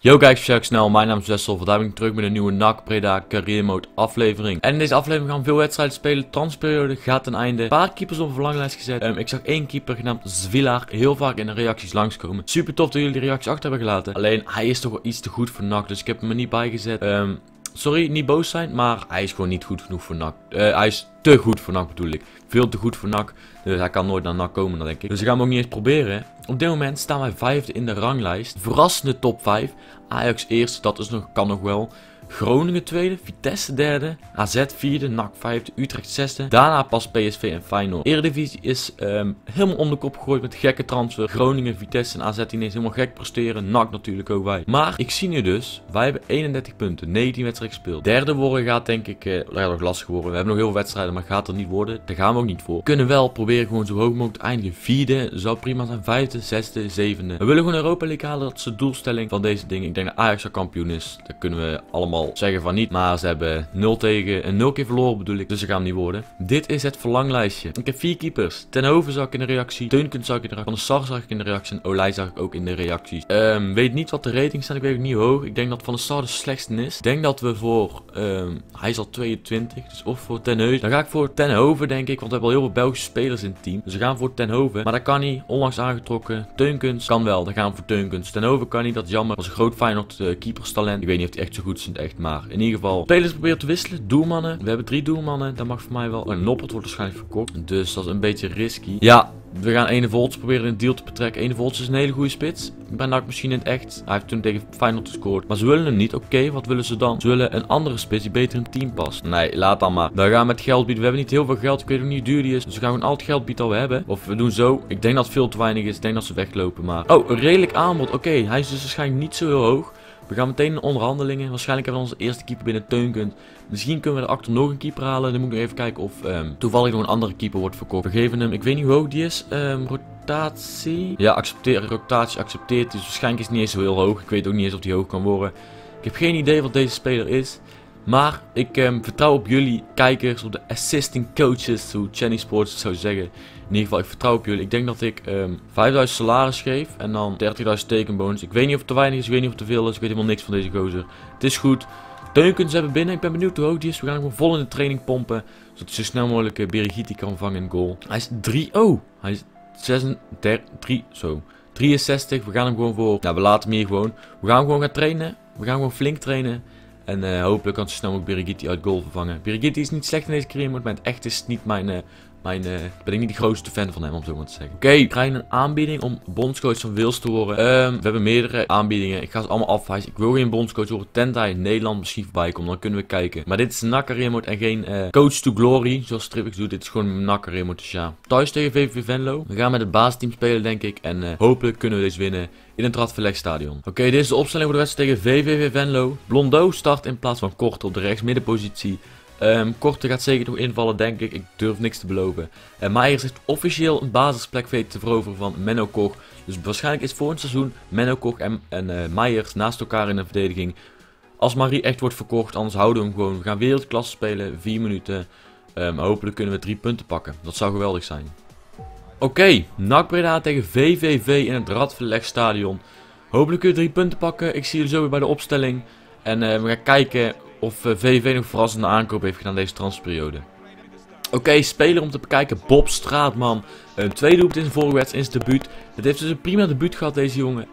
Yo kijkers, snel, mijn naam is Wessel. Vandaag ben ik terug met een nieuwe NAC Breda Career Mode aflevering. En in deze aflevering gaan we veel wedstrijden spelen. De transferperiode gaat ten einde. Een paar keepers op een verlanglijst gezet. Ik zag één keeper genaamd Zwilar heel vaak in de reacties langskomen. Super tof dat jullie die reacties achter hebben gelaten. Alleen hij is toch wel iets te goed voor NAC, dus ik heb hem er niet bij gezet. Sorry, niet boos zijn, maar hij is gewoon niet goed genoeg voor NAC. Hij is te goed voor NAC bedoel ik. Veel te goed voor NAC. Dus hij kan nooit naar NAC komen, dan denk ik. Dus we gaan hem ook niet eens proberen. Op dit moment staan wij vijfde in de ranglijst. Verrassende top 5. Ajax eerste, dat is kan nog wel. Groningen tweede, Vitesse derde, AZ vierde, NAC vijfde, Utrecht zesde. Daarna pas PSV en Feyenoord. Eredivisie is helemaal om de kop gegooid met gekke transfer. Groningen, Vitesse en AZ ineens helemaal gek presteren. NAC natuurlijk ook wij. Maar ik zie nu dus, wij hebben 31 punten, 19 wedstrijden gespeeld. Derde worden gaat denk ik, dat gaat nog lastig worden. We hebben nog heel veel wedstrijden, maar gaat er niet worden. Daar gaan we ook niet voor. We kunnen wel proberen gewoon zo hoog mogelijk te eindigen. Vierde zou prima zijn, vijfde, zesde, zevende. We willen gewoon Europa League halen, dat is de doelstelling van deze dingen. Ik denk dat Ajax al kampioen is. Dat kunnen we allemaal zeggen van niet, maar ze hebben 0 tegen en 0 keer verloren bedoel ik, dus ze gaan niet worden. Dit is het verlanglijstje. Ik heb 4 keepers. Ten Hove zag ik in de reactie, Teunkens zag ik in de reactie, Van der Sar zag ik in de reactie en Olij zag ik ook in de reacties. Weet niet wat de ratings zijn, ik weet ook niet hoe hoog. Ik denk dat Van der Sar de slechtste is. Ik denk dat we voor, hij is al 22, dus of voor Ten Hove. Dan ga ik voor Ten Hove denk ik, want we hebben al heel veel Belgische spelers in het team. Dus we gaan voor Ten Hove, maar dat kan niet, onlangs aangetrokken. Teunkens kan wel, dan gaan we voor Teunkens. Ten Hove kan niet, dat is jammer. Dat was een groot Feyenoord keeperstalent. Ik weet niet of hij echt zo goed is in het echt, maar in ieder geval. Spelers proberen te wisselen. Doelmannen. We hebben 3 doelmannen. Dat mag voor mij wel. Een Noppert wordt waarschijnlijk verkocht. Dus dat is een beetje risky. Ja, we gaan Ene Volts proberen in een deal te betrekken. Ene Volts is een hele goede spits. Ik ben NAC misschien in het echt. Hij heeft toen tegen Feyenoord gescoord. Maar ze willen hem niet. Oké, wat willen ze dan? Ze willen een andere spits die beter in het team past. Nee, laat dan maar. Dan gaan we met geld bieden. We hebben niet heel veel geld. Ik weet ook niet hoe duur die is. Dus we gaan gewoon al het geld bieden dat we hebben. Of we doen zo. Ik denk dat het veel te weinig is. Ik denk dat ze weglopen. Maar. Oh, een redelijk aanbod. Oké, hij is dus waarschijnlijk niet zo heel hoog. We gaan meteen in onderhandelingen. Waarschijnlijk hebben we onze eerste keeper binnen Teunkens. Misschien kunnen we erachter nog een keeper halen. Dan moet ik nog even kijken of toevallig nog een andere keeper wordt verkocht. We geven hem, ik weet niet hoe hoog die is. Rotatie. Ja, accepteren. Rotatie accepteert. Dus waarschijnlijk is het niet eens zo heel hoog. Ik weet ook niet eens of die hoog kan worden. Ik heb geen idee wat deze speler is. Maar ik vertrouw op jullie kijkers, op de assisting coaches, hoe Chenny Sports het zou zeggen. In ieder geval, ik vertrouw op jullie. Ik denk dat ik 5000 salaris geef en dan 30.000 tekenbonus. Ik weet niet of het te weinig is, ik weet niet of het te veel is. Ik weet helemaal niks van deze gozer. Het is goed. Teunkens hebben binnen. Ik ben benieuwd hoe hoog die is. We gaan hem gewoon vol in de training pompen. Zodat hij zo snel mogelijk Berigiti kan vangen in goal. Hij is 3. Oh, hij is 36. Zo. 63. We gaan hem gewoon voor. Nou, we laten hem hier gewoon. We gaan hem gewoon gaan trainen. We gaan gewoon flink trainen. En hopelijk kan ze snel ook Berigiti uit goal vervangen. Berigiti is niet slecht in deze career mode, maar het echt is niet ben ik niet de grootste fan van hem, om zo maar te zeggen. Oké, we krijgen een aanbieding om bondscoach van Wils te worden. We hebben meerdere aanbiedingen. Ik ga ze allemaal afwijzen. Ik wil geen bondscoach worden, tenzij hij in Nederland misschien voorbij komt. Dan kunnen we kijken. Maar dit is een NAC Career Mode en geen coach to glory, zoals Tripix doet. Dit is gewoon een NAC Career Mode, dus ja. Thuis tegen VVV Venlo. We gaan met het baasteam spelen, denk ik. En hopelijk kunnen we deze winnen in het Radverleg stadion. Oké, dit is de opstelling voor de wedstrijd tegen VVV Venlo. Blondo start in plaats van Korte op de rechtsmiddenpositie. Korte gaat zeker nog invallen, denk ik. Ik durf niks te beloven. Meijers heeft officieel een basisplek weten te veroveren van Menno Koch. Dus waarschijnlijk is voor een seizoen Menno Koch en Meijers naast elkaar in de verdediging. Als Marie echt wordt verkocht, anders houden we hem gewoon. We gaan wereldklasse spelen, 4 minuten. Hopelijk kunnen we 3 punten pakken. Dat zou geweldig zijn. Oké, NAC Breda tegen VVV in het Radverleg stadion. Hopelijk kunnen we 3 punten pakken. Ik zie jullie zo weer bij de opstelling. En we gaan kijken of VVV nog verrassende aankoop heeft gedaan deze transferperiode. Oké, speler om te bekijken, Bob Straatman. Een tweede doelpunt in zijn vorige wedstrijd in zijn debuut. Het heeft dus een prima debuut gehad, deze jongen.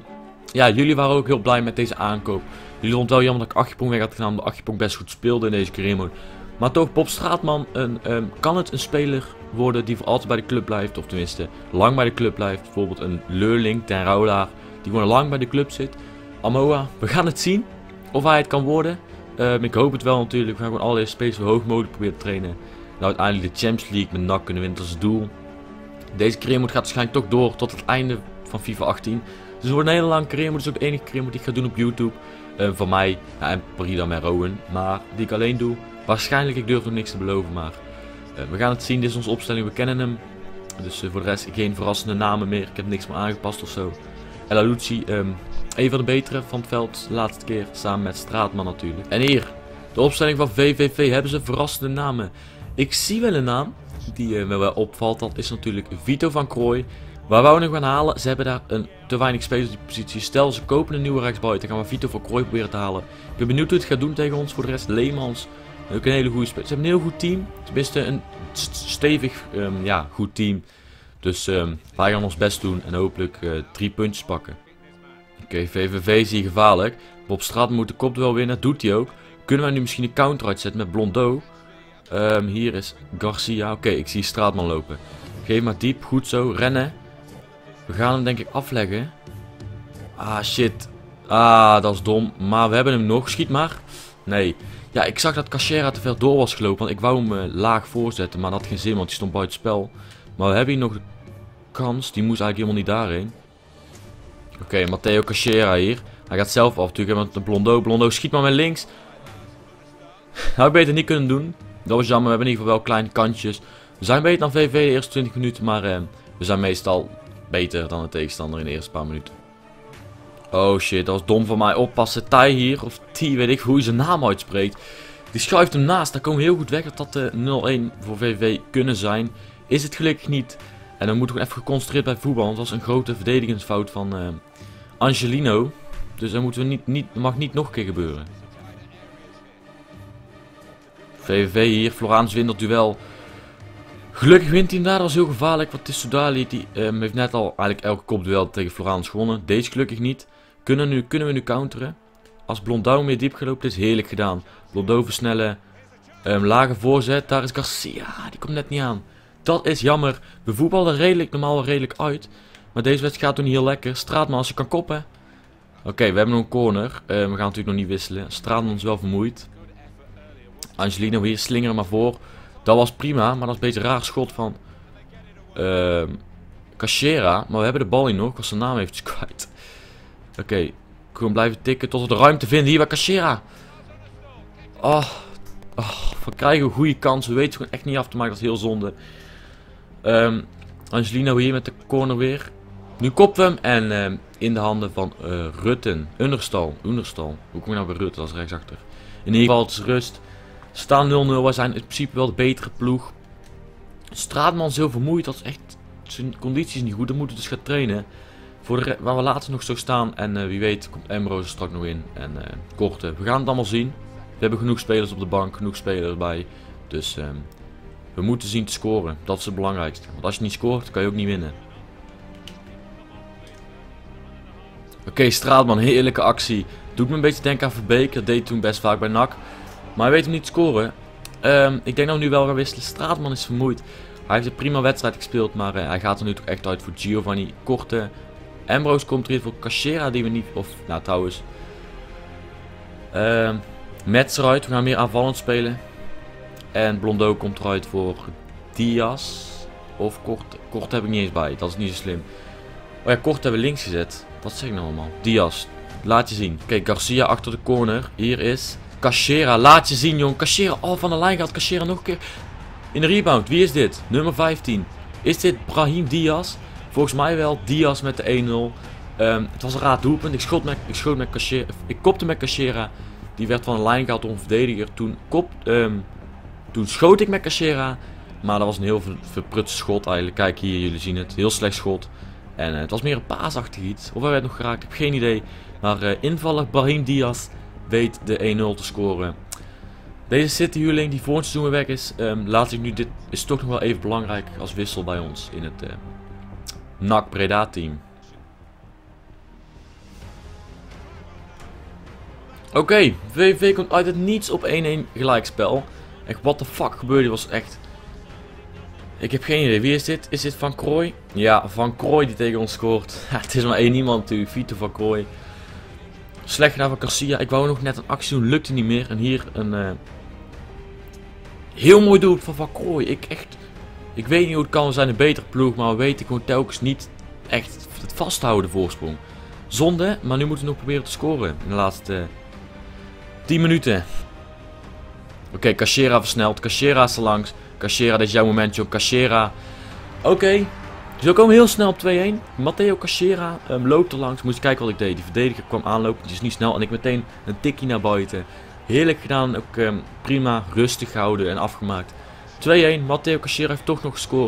Ja, jullie waren ook heel blij met deze aankoop. Jullie vonden het wel jammer dat ik Achjepong weg had gedaan, omdat Achjepong best goed speelde in deze career mode. Maar toch, Bob Straatman, kan het een speler worden die voor altijd bij de club blijft. Of tenminste, lang bij de club blijft. Bijvoorbeeld een Leurling, Ten Rouwelaar, die gewoon lang bij de club zit. Amoa, we gaan het zien of hij het kan worden. Ik hoop het wel natuurlijk. We gaan gewoon alle deze spelers zo hoog mogelijk proberen te trainen. Nou, uiteindelijk de Champions League met NAC kunnen winnen, dat is het doel. Deze career mode gaat waarschijnlijk toch door tot het einde van FIFA 18. Dus het wordt een hele lange career mode. Het is ook de enige career mode die ik ga doen op YouTube. Van mij, ja, en Parida met Rowan. Maar die ik alleen doe. Waarschijnlijk, ik durf nog niks te beloven, maar we gaan het zien. Dit is onze opstelling, we kennen hem. Dus voor de rest geen verrassende namen meer. Ik heb niks meer aangepast of zo. El Alouci, een van de betere van het veld de laatste keer. Samen met Straatman natuurlijk. En hier, de opstelling van VVV. Hebben ze verrassende namen? Ik zie wel een naam die me wel opvalt. Dat is natuurlijk Vito van Krooi. Waar wou nog gaan halen? Ze hebben daar te weinig spelers op die positie. Stel, ze kopen een nieuwe rechtsbuiten. Dan gaan we Vito van Krooi proberen te halen. Ik ben benieuwd hoe het gaat doen tegen ons. Voor de rest, Leemans. Ook een hele goede speler. Ze hebben een heel goed team. Tenminste, een stevig, goed team. Dus wij gaan ons best doen. En hopelijk 3 puntjes pakken. Oké, VVV zie je gevaarlijk. Bob Straat moet de kopduel winnen. Doet hij ook. Kunnen wij nu misschien een counter uitzetten met Blondeau? Hier is Garcia. Oké, ik zie Straatman lopen. Geef maar diep. Goed zo. Rennen. We gaan hem denk ik afleggen. Ah, shit. Ah, dat is dom. Maar we hebben hem nog. Schiet maar. Nee. Ja, ik zag dat Cachera te ver door was gelopen. Want ik wou hem laag voorzetten. Maar dat had geen zin, want die stond buiten spel. Maar we hebben hier nog de kans. Die moest eigenlijk helemaal niet daarheen. Oké, Matteo Cachera hier. Hij gaat zelf af. Natuurlijk met de Blondeau. Blondeau schiet maar met links. Had ik beter niet kunnen doen. Dat was jammer. We hebben in ieder geval wel kleine kantjes. We zijn beter dan VV de eerste 20 minuten. Maar we zijn meestal beter dan de tegenstander in de eerste paar minuten. Oh shit, dat was dom van mij. Oppassen. Tai hier. Of T, weet ik hoe je zijn naam uitspreekt. Die schuift hem naast. Daar komen we heel goed weg dat de 0-1 voor VV kunnen zijn. Is het gelukkig niet. En dan moeten we even geconcentreerd bij voetbal. Want dat was een grote verdedigingsfout van Angelino. Dus dat moeten we mag niet nog een keer gebeuren. VVV hier. Floraans wint dat duel. Gelukkig wint hij hem daar. Dat was heel gevaarlijk. Want Tissoudali die heeft net al eigenlijk elke kopduel tegen Floraans gewonnen. Deze gelukkig niet. Kunnen we nu counteren. Als Blondeau meer diep gelopen is, heerlijk gedaan. Blondeau versnellen. Lage voorzet. Daar is Garcia. Die komt net niet aan. Dat is jammer. We voetballen normaal wel redelijk uit. Maar deze wedstrijd gaat toen niet heel lekker. Straatman als je kan koppen. Oké, we hebben nog een corner. We gaan natuurlijk nog niet wisselen. Straatman is wel vermoeid. Angelino hier slingeren maar voor. Dat was prima, maar dat is een beetje een raar schot van Cachera. Maar we hebben de bal hier nog. Ik was zijn naam eventjes kwijt. Oké, gewoon blijven tikken tot we de ruimte vinden. Hier bij Cachera. We krijgen een goede kans. We weten het gewoon echt niet af te maken. Dat is heel zonde. Angelino hier met de corner weer. Nu koppen we hem en in de handen van Rutten. Understal. Hoe kom je nou bij Rutten? Dat is rechtsachter. In ieder geval, het is rust. We staan 0-0. Wij zijn in principe wel de betere ploeg. Straatman is heel vermoeid. Dat is echt. Zijn conditie is niet goed. Dan moeten we dus gaan trainen. Waar we later nog zo staan. En wie weet komt Ambrose straks nog in. En Korte. We gaan het allemaal zien. We hebben genoeg spelers op de bank. Genoeg spelers erbij. Dus we moeten zien te scoren. Dat is het belangrijkste. Want als je niet scoort, kan je ook niet winnen. Oké, Straatman. Heerlijke actie. Doet me een beetje denken aan Verbeek. Dat deed hij toen best vaak bij NAC. Maar hij weet hem niet te scoren. Ik denk dat we nu wel gaan wisselen. Straatman is vermoeid. Hij heeft een prima wedstrijd gespeeld. Maar hij gaat er nu toch echt uit voor Giovanni. Korte. Ambrose komt erin voor Cachera. Die we niet... Of, nou trouwens. Mets eruit. We gaan meer aanvallend spelen. En Blondeau komt eruit voor Diaz. Of Korte. Korte heb ik niet eens bij. Dat is niet zo slim. Oh ja, Korte hebben we links gezet. Wat zeg ik nou allemaal? Diaz. Laat je zien. Kijk, Garcia achter de corner. Hier is... Cachera, laat je zien, jong. Cachera, van de lijn gaat Cachera nog een keer in de rebound. Wie is dit? Nummer 15. Is dit Brahim Diaz? Volgens mij wel. Diaz met de 1-0. Het was een raar doelpunt. Ik schoot met Cachera. Ik kopte met Cachera. Die werd van de lijn gehaald door een verdediger. Toen schoot ik met Cachera. Maar dat was een heel verprutst schot eigenlijk. Kijk hier, jullie zien het. Heel slecht schot. En het was meer een paasachtig iets. Of hij werd nog geraakt, ik heb geen idee. Maar invaller Brahim Diaz weet de 1-0 te scoren. Deze City-huurling die voor het seizoen weer weg is, laat ik nu, dit is toch nog wel even belangrijk als wissel bij ons in het NAC Breda team. Oké, VVV komt uit het niets op 1-1 gelijkspel. Echt, what the fuck gebeurde, was echt... Ik heb geen idee, wie is dit? Is dit Van Krooi? Ja, Van Krooi die tegen ons scoort. Het is maar één iemand natuurlijk, Vito Van Krooi. Slecht gedaan van Garcia. Ik wou nog net een actie doen, lukte niet meer. En hier een heel mooi doel van Van Krooi. Ik weet niet hoe het kan, we zijn een betere ploeg. Maar we weten gewoon telkens niet echt het vasthouden voorsprong. Zonde, maar nu moeten we nog proberen te scoren in de laatste 10 minuten. Oké, Cachera versnelt. Cachera is er langs. Cachera, dit is jouw moment, joh. Cachera. Oké. Dus we komen heel snel op 2-1. Matteo Cachera loopt er langs. Moest kijken wat ik deed. Die verdediger kwam aanlopen. Die is niet snel. En ik meteen een tikkie naar buiten. Heerlijk gedaan. Ook prima. Rustig gehouden en afgemaakt. 2-1. Matteo Cachera heeft toch nog gescoord.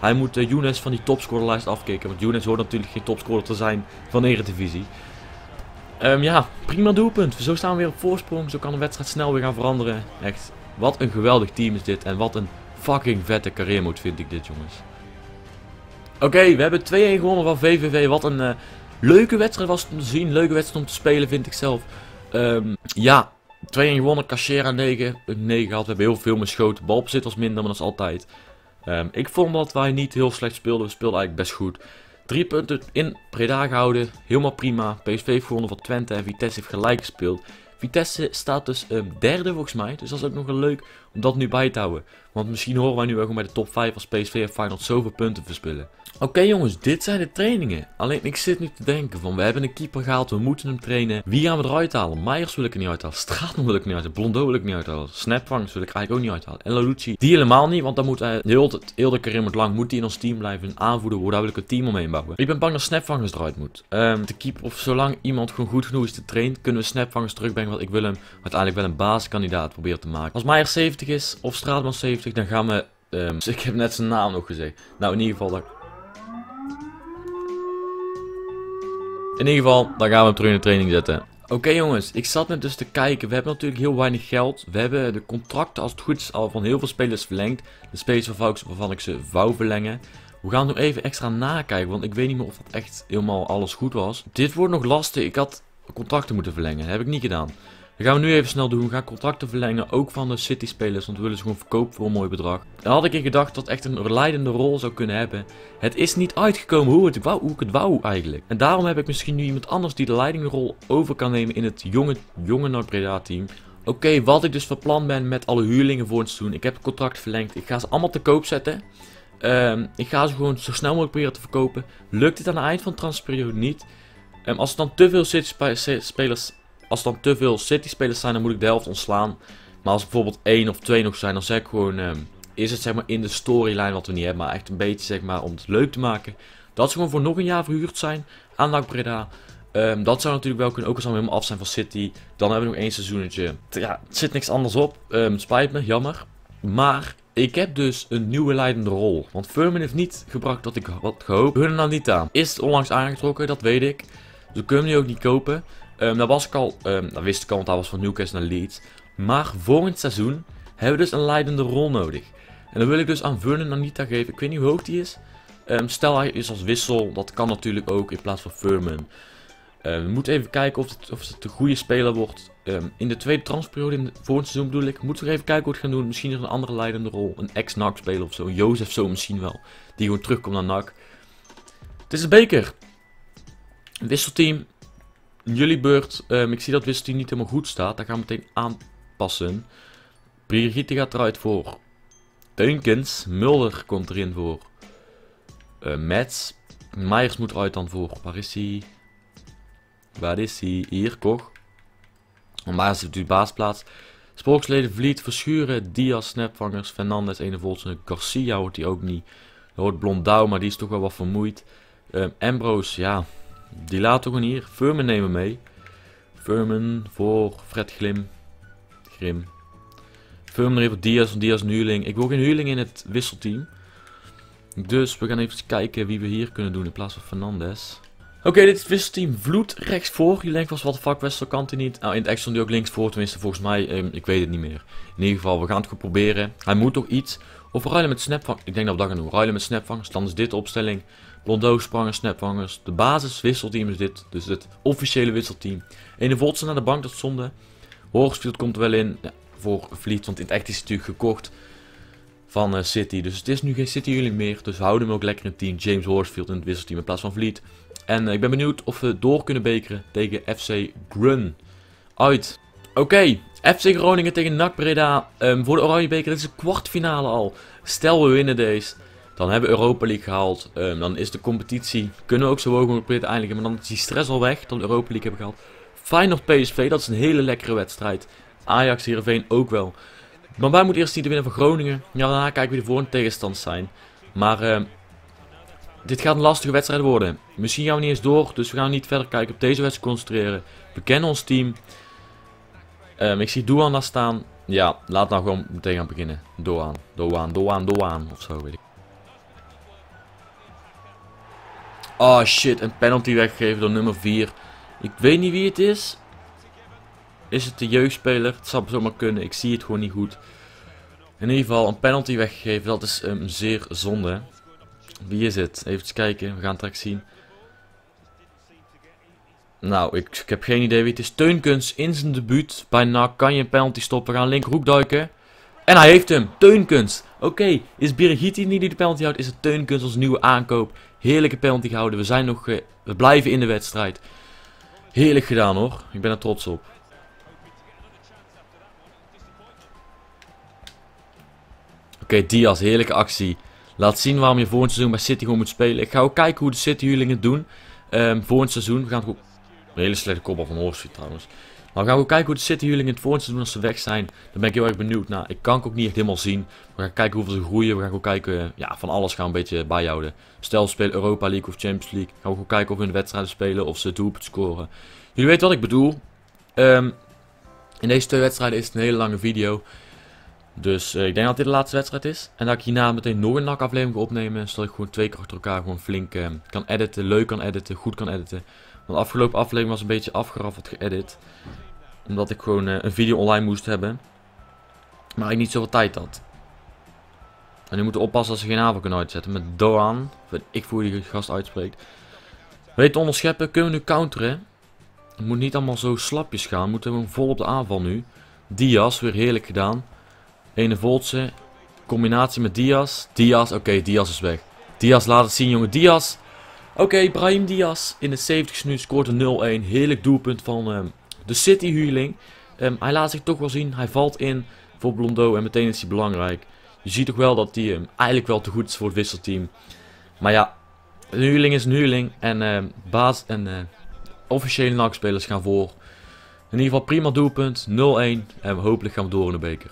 Hij moet Younes van die topscorerlijst afkicken. Want Younes hoort natuurlijk geen topscorer te zijn van de Eredivisie. Ja, prima doelpunt. Zo staan we weer op voorsprong. Zo kan de wedstrijd snel weer gaan veranderen. Echt, wat een geweldig team is dit. En wat een fucking vette career mode vind ik dit, jongens. Oké, we hebben 2-1 gewonnen van VVV. Wat een leuke wedstrijd was om te zien. Leuke wedstrijd om te spelen, vind ik zelf. Ja, 2-1 gewonnen. Cachera 9 gehad. We hebben heel veel geschoten. Balbezit was minder, maar dat is altijd. Ik vond dat wij niet heel slecht speelden. We speelden eigenlijk best goed. 3 punten in Breda gehouden. Helemaal prima. PSV heeft gewonnen van Twente en Vitesse heeft gelijk gespeeld. Vitesse staat dus derde volgens mij. Dus dat is ook nog wel leuk om dat nu bij te houden. Want misschien horen wij nu wel gewoon bij de top 5 als PSV en Feyenoord zoveel punten verspillen. Oké, jongens, dit zijn de trainingen. Alleen ik zit nu te denken van we hebben een keeper gehaald, we moeten hem trainen. Wie gaan we eruit halen? Meijers wil ik er niet uithalen. Straatman wil ik niet uithalen. Blondeau wil ik niet uithalen. Snapvangers wil ik eigenlijk ook niet uithalen. En Lalucci, die helemaal niet, want dan moet hij heel de carrière lang moet hij in ons team blijven. Een aanvoerder worden, daar wil ik een team omheen bouwen. Ik ben bang dat Snapvangers eruit moet. De keeper, of zolang iemand gewoon goed genoeg is te trainen, kunnen we Snapvangers terugbrengen. Want ik wil hem uiteindelijk wel een basiskandidaat proberen te maken. Als Meijers 70 is of Straatman 70, dan gaan we... ik heb net zijn naam nog gezegd. Nou, in ieder geval dan gaan we hem terug in de training zetten. Oké, jongens, ik zat net dus te kijken. We hebben natuurlijk heel weinig geld. We hebben de contracten als het goed is al van heel veel spelers verlengd. De spelers waarvan ik ze wou verlengen. We gaan nog even extra nakijken, want ik weet niet meer of dat echt helemaal alles goed was. Dit wordt nog lastig. Ik had contracten moeten verlengen. Dat heb ik niet gedaan. Dat gaan we nu even snel doen. We gaan contracten verlengen, ook van de City spelers, want we willen ze gewoon verkopen voor een mooi bedrag. Daar had ik in gedacht dat het echt een leidende rol zou kunnen hebben. Het is niet uitgekomen hoe ik het wou eigenlijk. En daarom heb ik misschien nu iemand anders die de leidende rol over kan nemen in het jonge NAC Breda team. Oké, wat ik dus van plan ben met alle huurlingen voor ons te doen. Ik heb het contract verlengd. Ik ga ze allemaal te koop zetten. Ik ga ze gewoon zo snel mogelijk proberen te verkopen. Lukt dit aan het eind van de transferperiode niet? Als er dan te veel City spelers zijn, dan moet ik de helft ontslaan. Maar als er bijvoorbeeld 1 of 2 nog zijn, dan zeg ik gewoon... is het zeg maar in de storyline wat we niet hebben, maar echt een beetje zeg maar om het leuk te maken. Dat ze gewoon voor nog een jaar verhuurd zijn aan NAC Breda. Dat zou natuurlijk wel kunnen, ook als we helemaal af zijn van City. Dan hebben we nog 1 seizoenetje. Ja, het zit niks anders op. Het spijt me, jammer. Maar ik heb dus een nieuwe leidende rol. Want Furman heeft niet gebracht dat ik had gehoopt. We kunnen nou niet aan. Is het onlangs aangetrokken, dat weet ik. Dus we kunnen hem nu ook niet kopen. Dat was ik al, dat wist ik al, want hij was van Newcastle naar Leeds. Maar volgend seizoen hebben we dus een leidende rol nodig. En dan wil ik dus aan Vernon Anita geven. Ik weet niet hoe hoog die is. Stel hij is als wissel, dat kan natuurlijk ook in plaats van Furman. We moeten even kijken of het een goede speler wordt. In de tweede transferperiode, in het volgend seizoen bedoel ik, moeten we even kijken hoe we het gaan doen. Misschien is er een andere leidende rol. Een ex-NAC speler of zo. Jozef zo misschien wel. Die gewoon terugkomt naar NAC. Het is de beker. Een wisselteam. Jullie beurt. Ik zie dat wisselteam niet helemaal goed staat. Dat gaan we meteen aanpassen. Brigitte gaat eruit voor Teunkens. Mulder komt erin voor Mets. Meijers moet eruit dan voor. Waar is hij? Waar is hij? Hier, Koch. Meijers heeft nu baasplaats. Sporksleden Vliet, Verschuren, Diaz, Snapvangers, Fernandes, Enevolsen, Garcia hoort hij ook niet. Er hoort Blondau, maar die is toch wel wat vermoeid. Ambrose, ja, die laat toch gewoon hier. Furman nemen mee. Furman voor Fred Grim. Furman even Diaz, want Diaz een huurling. Ik wil geen huurling in het wisselteam. Dus we gaan even kijken wie we hier kunnen doen in plaats van Fernandes. Oké, dit is het wisselteam Vloed rechtsvoor. Je denkt vast, wat de fuck, Wessel kan hij niet. Nou, in het extra stond hij ook linksvoor, tenminste volgens mij. Ik weet het niet meer. In ieder geval, we gaan het goed proberen. Hij moet toch iets. Of ruilen met snapvangers. Ik denk dat we dat gaan doen. Ruilen met snapvangers. Dan is dit de opstelling. Blondeau, Spranger, snapvangers. De basis wisselteam is dit. Dus het officiële wisselteam. Ene Voltsen naar de bank, dat is zonde. Horsfield komt er wel in. Ja, voor Vliet, want in het echt is hij natuurlijk gekocht van City. Dus het is nu geen City-huurling meer. Dus we houden hem ook lekker in het team. James Horsfield in het wisselteam in plaats van Vliet. En ik ben benieuwd of we door kunnen bekeren tegen FC Grun. Uit. Oké, FC Groningen tegen NAC Breda. Voor de Oranje Beker, dit is een kwartfinale al. Stel we winnen deze, dan hebben we Europa League gehaald. Dan is de competitie, kunnen we ook zo hoog mogelijk proberen te eindigen. Maar dan is die stress al weg, dan de Europa League hebben gehaald. Feyenoord PSV, dat is een hele lekkere wedstrijd. Ajax Heerenveen ook wel. Maar wij moeten eerst niet winnen van Groningen. Ja, daarna kijken wie de volgende tegenstanders zijn. Maar dit gaat een lastige wedstrijd worden. Misschien gaan we niet eens door, dus we gaan niet verder kijken op deze wedstrijd concentreren. We kennen ons team. Ik zie Doan daar staan. Ja, laat nou gewoon meteen gaan beginnen. Doan. Of zo, weet ik. Oh shit, een penalty weggegeven door nummer 4. Ik weet niet wie het is. Is het de jeugdspeler? Het zou zomaar kunnen, ik zie het gewoon niet goed. In ieder geval een penalty weggegeven, dat is zeer zonde. Wie is het? Even kijken, we gaan het direct zien. Nou, ik heb geen idee wie het is. Teunkens in zijn debuut bij NAC. Kan je een penalty stoppen? We gaan linkerhoek duiken. En hij heeft hem. Teunkens. Oké, is Birigiti niet die de penalty houdt? Is het Teunkens als nieuwe aankoop? Heerlijke penalty gehouden. We zijn nog... we blijven in de wedstrijd. Heerlijk gedaan hoor. Ik ben er trots op. Oké, Diaz. Heerlijke actie. Laat zien waarom je volgend seizoen bij City gewoon moet spelen. Ik ga ook kijken hoe de City-huurlingen het doen. Volgend seizoen. We gaan het ook... Een hele slechte kopbal van Horsfield trouwens. Maar we gaan ook kijken hoe de City-huurlingen het volgend seizoen als ze weg zijn. Daar ben ik heel erg benieuwd naar. Ik kan het ook niet echt helemaal zien. We gaan kijken hoeveel ze groeien. We gaan ook kijken, ja, van alles gaan we een beetje bijhouden. Stel, ze spelen Europa League of Champions League. Gaan we ook kijken of we in de wedstrijden spelen of ze doelpunt scoren. Jullie weten wat ik bedoel. In deze 2 wedstrijden is het een hele lange video. Dus ik denk dat dit de laatste wedstrijd is. En dat ik hierna meteen nog een NAC-aflevering ga opnemen. Zodat ik gewoon 2 keer achter elkaar gewoon flink kan editen. Leuk kan editen, goed kan editen. Want de afgelopen aflevering was een beetje afgeraffeld geëdit. Omdat ik gewoon een video online moest hebben. Maar ik niet zoveel tijd had. En nu moeten we oppassen als ze geen avond kunnen uitzetten. Met Doan. Ik voel die gast uitspreekt. Weet te onderscheppen. Kunnen we nu counteren. Het moet niet allemaal zo slapjes gaan. We moeten gewoon vol op de aanval nu. Diaz. Weer heerlijk gedaan. Ene Voltse. Combinatie met Diaz. Diaz. Oké, Diaz is weg. Diaz laat het zien jongen. Diaz. Oké, Brahim Diaz in de 70ste minuut scoort een 0-1. Heerlijk doelpunt van de City-huurling. Hij laat zich toch wel zien. Hij valt in voor Blondeau en meteen is hij belangrijk. Je ziet toch wel dat hij eigenlijk wel te goed is voor het wisselteam. Maar ja, een huurling is een huurling. En baas en officiële NAC-spelers gaan voor. In ieder geval prima doelpunt. 0-1. En hopelijk gaan we door in de beker.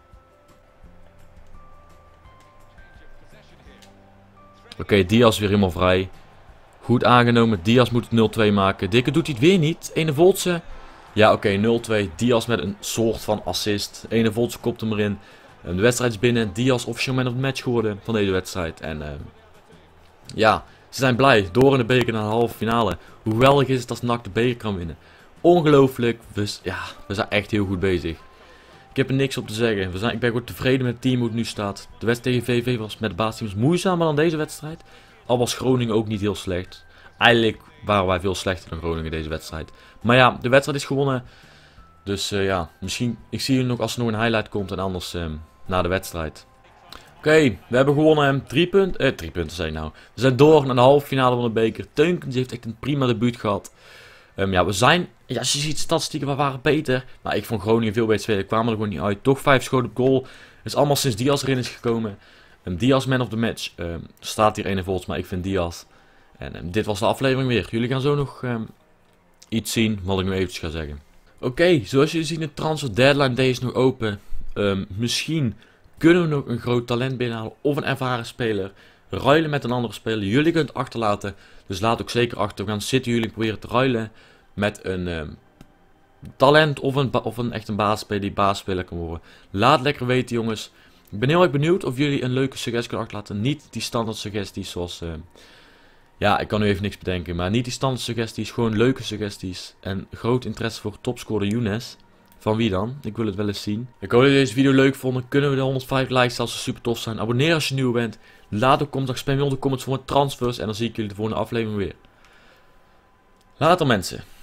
Oké, Diaz weer helemaal vrij. Goed aangenomen. Diaz moet het 0-2 maken. Dikke doet hij het weer niet. Ene Voltse. Ja, oké, 0-2. Diaz met een soort van assist. Ene Voltse kopt hem erin. De wedstrijd is binnen. Diaz officieel man of the match geworden van deze wedstrijd. En ja, ze zijn blij. Door in de beker naar de halve finale. Hoe geweldig is het als NAC de beker kan winnen. Ongelooflijk. Ja, we zijn echt heel goed bezig. Ik heb er niks op te zeggen. Ik ben goed tevreden met het team hoe het nu staat. De wedstrijd tegen VV was met de baasteams moeizamer dan deze wedstrijd. Al was Groningen ook niet heel slecht. Eigenlijk waren wij veel slechter dan Groningen deze wedstrijd. Maar ja, de wedstrijd is gewonnen. Dus ja, misschien... Ik zie jullie nog als er nog een highlight komt en anders na de wedstrijd. Oké, we hebben gewonnen. 3 punten. 3 punten zijn nou. We zijn door naar de halve finale van de beker. Teunkens heeft echt een prima debuut gehad. Ja, we zijn... Ja, als je ziet statistieken, we waren beter. Maar ik vond Groningen veel beter spelen. Kwamen er gewoon niet uit. Toch 5 schoten op goal. Het is allemaal sinds Diaz erin is gekomen. Diaz man of the match. Staat hier ene volgens, maar ik vind Diaz. En dit was de aflevering weer. Jullie gaan zo nog iets zien wat ik nu eventjes ga zeggen. Oké, zoals jullie zien, de transfer deadline day is nog open. Misschien kunnen we nog een groot talent binnenhalen of een ervaren speler. Ruilen met een andere speler. Jullie kunt het achterlaten. Dus laat ook zeker achter. We gaan zitten jullie proberen te ruilen met een talent of een echt een basisspeler die basisspeler kan worden. Laat lekker weten jongens. Ik ben heel erg benieuwd of jullie een leuke suggestie kunnen achterlaten. Niet die standaard suggesties zoals... ja, ik kan nu even niks bedenken. Maar niet die standaard suggesties. Gewoon leuke suggesties. En groot interesse voor topscorer Younes. Van wie dan? Ik wil het wel eens zien. Ik hoop dat jullie deze video leuk vonden. Kunnen we de 105 likes als ze super tof zijn. Abonneer als je nieuw bent. Laat ook comments. Spam in de comments voor transfers. En dan zie ik jullie de volgende aflevering weer. Later mensen.